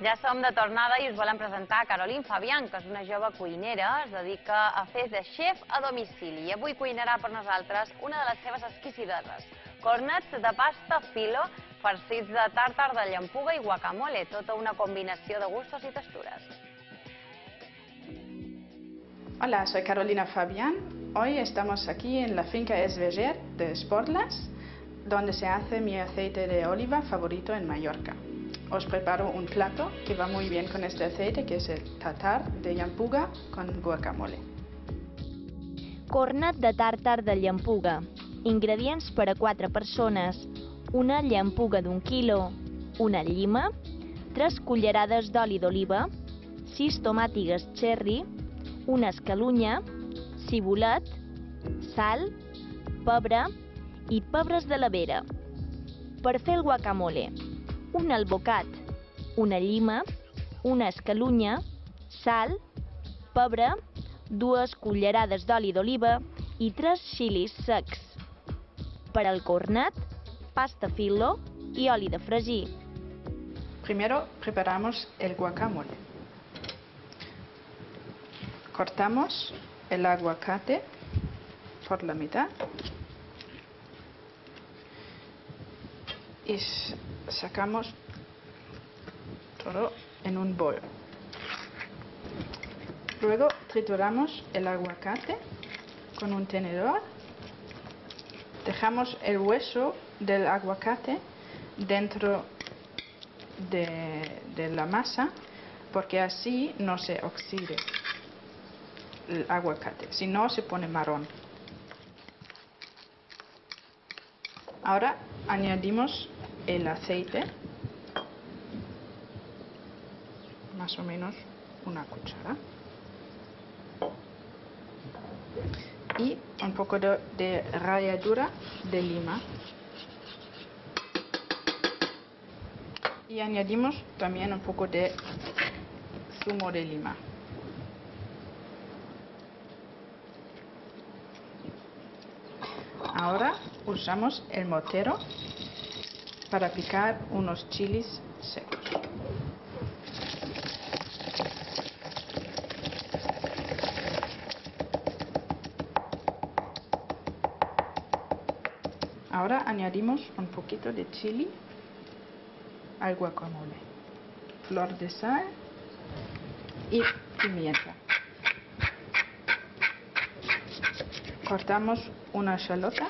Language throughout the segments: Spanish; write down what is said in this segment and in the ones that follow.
Ja som de tornada i us volem presentar Caroline Fabián, que és una jove cuinera, es dedica a fer de xef a domicili. I avui cuinarà per nosaltres una de les seves exquisideses, cornets de pasta filo, farcits de tàrtar de llampuga i guacamole, tota una combinació de gustos y texturas. Hola, soy Carolina Fabián. Hoy estamos aquí en la finca Esveger de Esporlas, donde se hace mi aceite de oliva favorito en Mallorca. Os preparo un plato que va muy bien con este aceite, que es el tartar de llampuga con guacamole. Cornet de tàrtar de llampuga. Ingredients per a 4 persones. Una llampuga d'1 quilo, una llima, 3 cullerades d'oli d'oliva, 6 tomàtigues cherry, una escalunya, cibulet, sal, pebre i pebres de la vera. Per fer el guacamole: un albocat, una llima, una escalunya, sal, pebre, 2 cullerades d'oli d'oliva i 3 xilis secs. Per al cornet, pasta filo y oli de fregir. Primero preparamos el guacamole. Cortamos el aguacate por la mitad y sacamos todo en un bol. Luego trituramos el aguacate con un tenedor. Dejamos el hueso del aguacate dentro de la masa, porque así no se oxide el aguacate, si no se pone marrón. Ahora añadimos el aceite, más o menos una cuchara, y un poco de ralladura de lima. Y añadimos también un poco de zumo de lima. Ahora usamos el mortero para picar unos chilis secos. Ahora añadimos un poquito de chili al guacamole, flor de sal y pimienta. Cortamos una shalota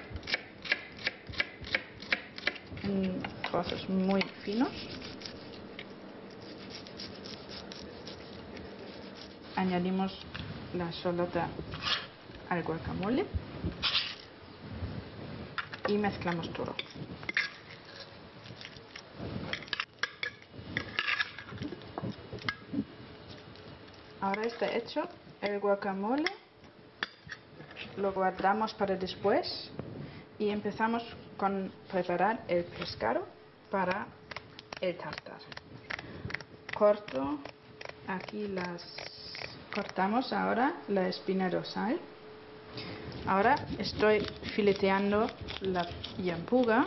en trozos muy finos. Añadimos la shalota al guacamole y mezclamos todo. Ahora está hecho el guacamole, lo guardamos para después y empezamos con preparar el pescado para el tartar. Cortamos ahora la espina dorsal. Ahora estoy fileteando la llampuga.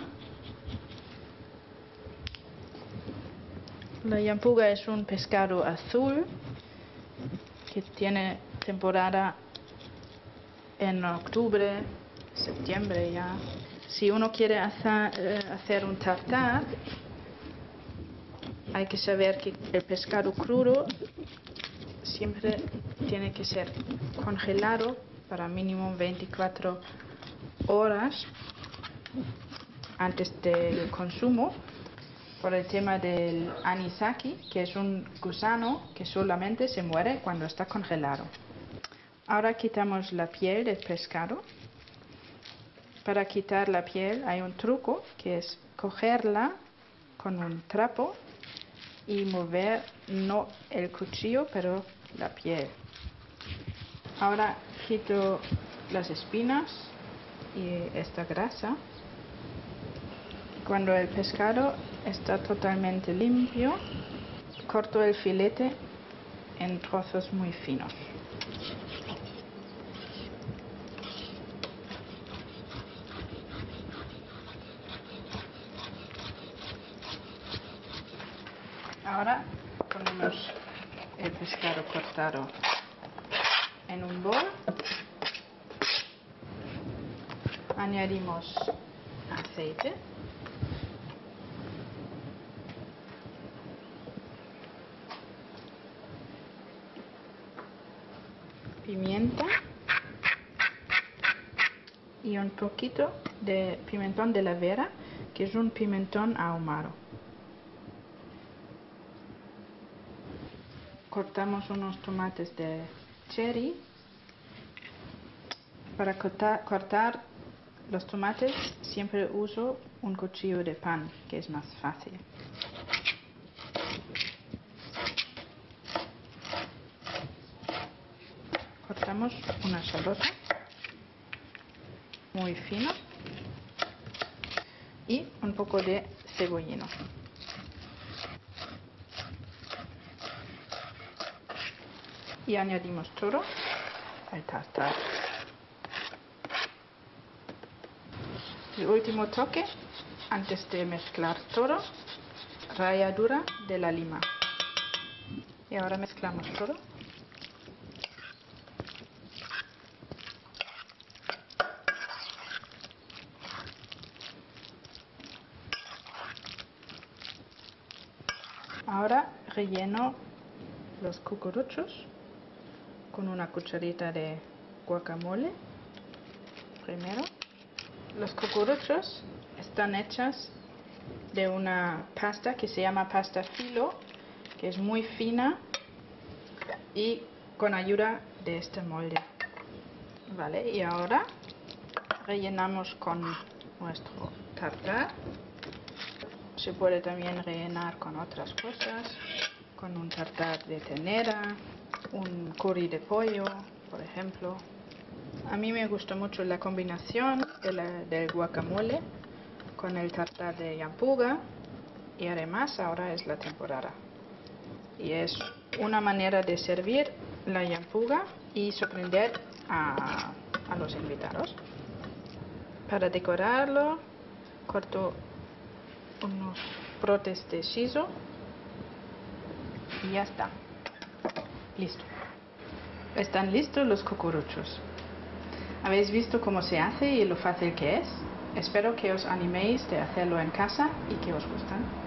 La llampuga es un pescado azul que tiene temporada en octubre, septiembre ya. Si uno quiere hacer un tartar, hay que saber que el pescado crudo siempre tiene que ser congelado para mínimo 24 horas antes del consumo, por el tema del anisaki, que es un gusano que solamente se muere cuando está congelado. Ahora quitamos la piel del pescado. Para quitar la piel hay un truco, que es cogerla con un trapo y mover no el cuchillo, pero la piel. Ahora quito las espinas y esta grasa. Cuando el pescado está totalmente limpio, corto el filete en trozos muy finos. Ahora ponemos el pescado cortado en un bol. Añadimos aceite. Pimienta. Y un poquito de pimentón de la Vera, que es un pimentón ahumado. Cortamos unos tomates de cherry. Para cortar los tomates siempre uso un cuchillo de pan, que es más fácil. Cortamos una cebolla muy fino y un poco de cebollino. Y añadimos todo el tartar. El último toque, antes de mezclar todo, ralladura de la lima. Y ahora mezclamos todo. Ahora relleno los cucuruchos con una cucharita de guacamole. Primero, los cucuruchos están hechos de una pasta que se llama pasta filo, que es muy fina y con ayuda de este molde. Vale, y ahora rellenamos con nuestro tartar. Se puede también rellenar con otras cosas, con un tartar de ternera, un curry de pollo, por ejemplo. A mí me gusta mucho la combinación del guacamole con el tartar de yampuga, y además ahora es la temporada. Y es una manera de servir la yampuga y sorprender a los invitados. Para decorarlo, corto unos brotes de shiso y ya está. Listo. Están listos los cucuruchos. ¿Habéis visto cómo se hace y lo fácil que es? Espero que os animéis de hacerlo en casa y que os gustan.